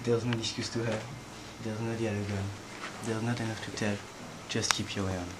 There's no excuse to have. There's no dialogue. There's not enough to tell. Just keep your way on.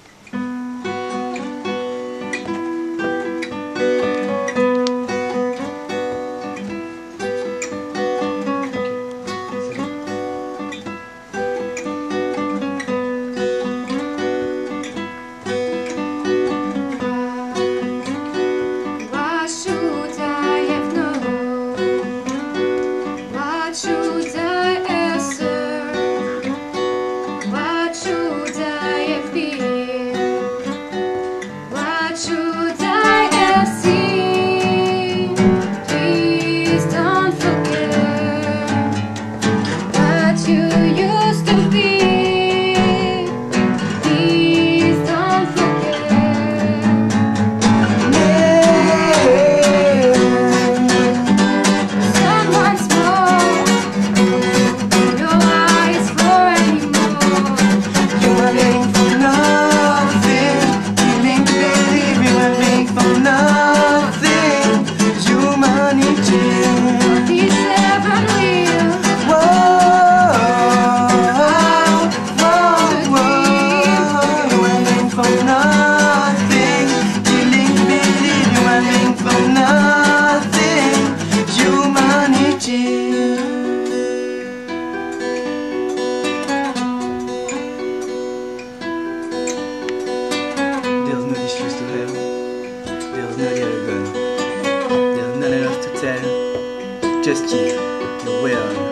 Just keep your way on.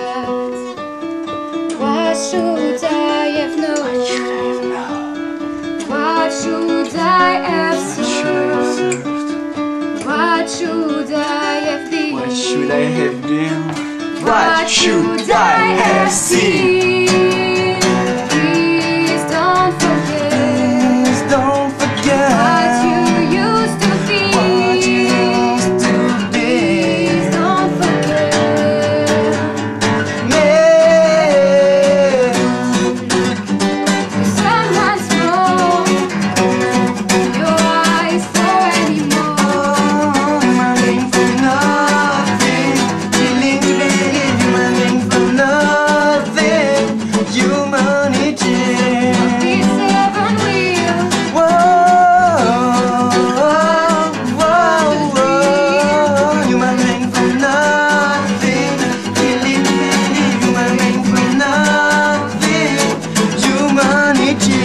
What should I have known? What should I have served? What should I have been? What should I have been? What should I have seen? Please don't forget. Please don't forget What you used to be. what you used to be. Please don't forget. Yeah. Someone's wrong. Your eyes for anymore. Running for nothing, feeling to believe you're running for nothing. Humanity. These seven wheels. Whoa, whoa, whoa. You're running for nothing, feeling to believe you're running for nothing. Humanity.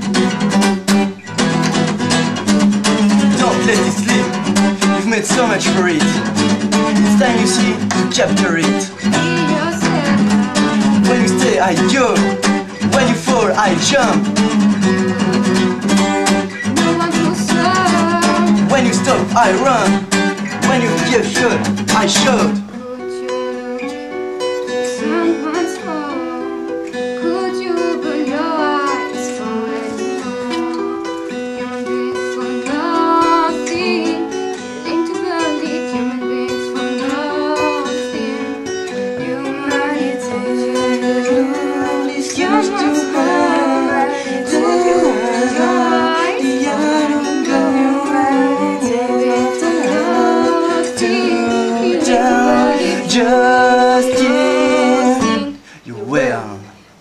Don't let it slip. You've made so much for it. It's time you see to capture it. Be yourself. When you stay, I go. When you fall, I jump. No one will serve. When you stop, I run. When you get shot, I shout. Could you someone's home? Could you open your eyes for anymore? Human beings for nothing. Willing to believe human beings for nothing. Humanity. Someone's home. Could you open your eyes for Just keep your way on.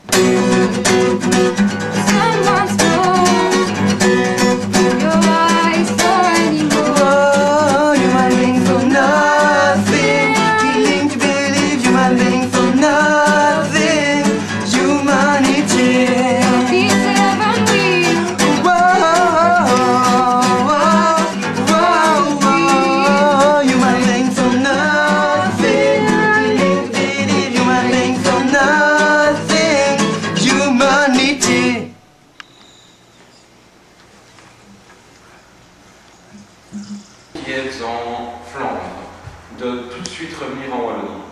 Someone's home. Your eyes for anymore. Oh, you're running for nothing. Willing to believe you're running for nothing. Humanity. These seven wheels. Whoa, whoa, whoa. You're running for nothing. Willing to believe you're running for nothing. Humanity. Qui est en Flandre, de tout de suite revenir en Wallonie.